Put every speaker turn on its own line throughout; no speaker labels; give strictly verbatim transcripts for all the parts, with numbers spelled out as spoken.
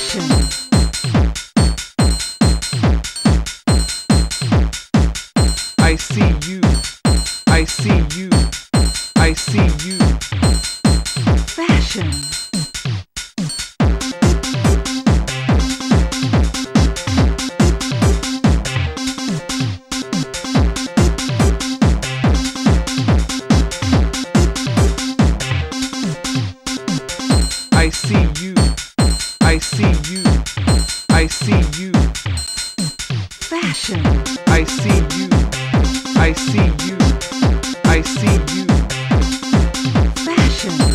Fashion.
I see you. I see you. I see you.
Fashion.
I see you. I see you. I see you.
Fashion.
I see you. I see you. I see you.
Fashion.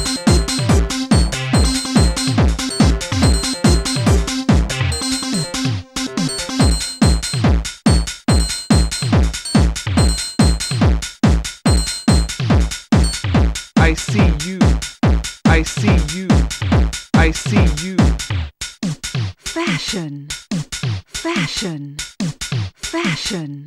I see you. I see you. I see you.
Fashion. Fashion. Fashion.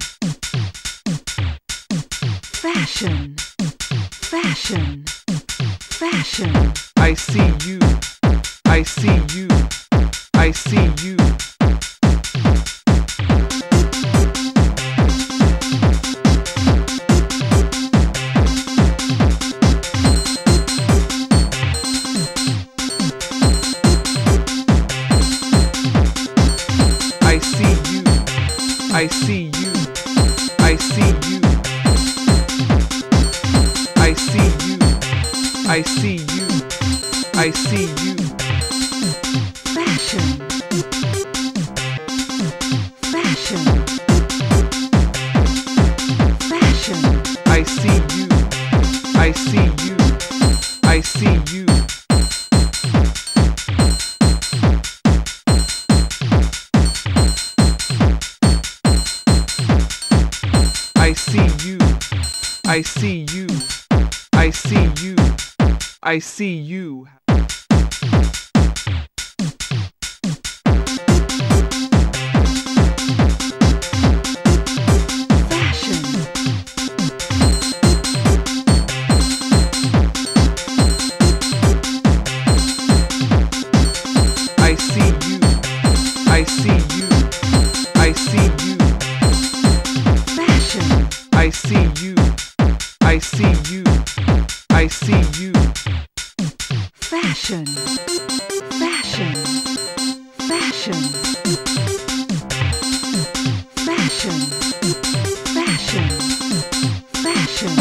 Fashion. Fashion. Fashion.
I see you. I see you. I see you. I see you. I see you. I see you. I see you. I see you. I see you.
Fashion. Fashion. Fashion.
I see you. I see you. I see you. I see you. I see you. I see you. I see you.
Fashion.
I see you. I see you. I see you.
Fashion.
I see you. I see you. I see you.
Fashion. Fashion. Fashion. Fashion. Fashion. Fashion.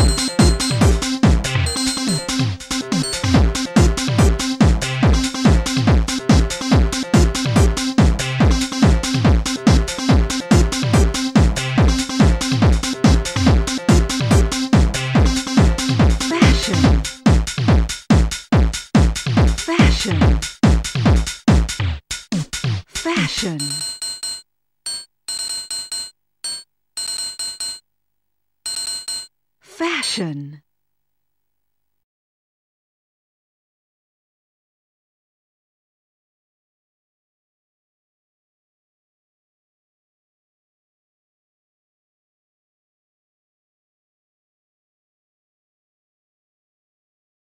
Fashion. Fashion. Fashion.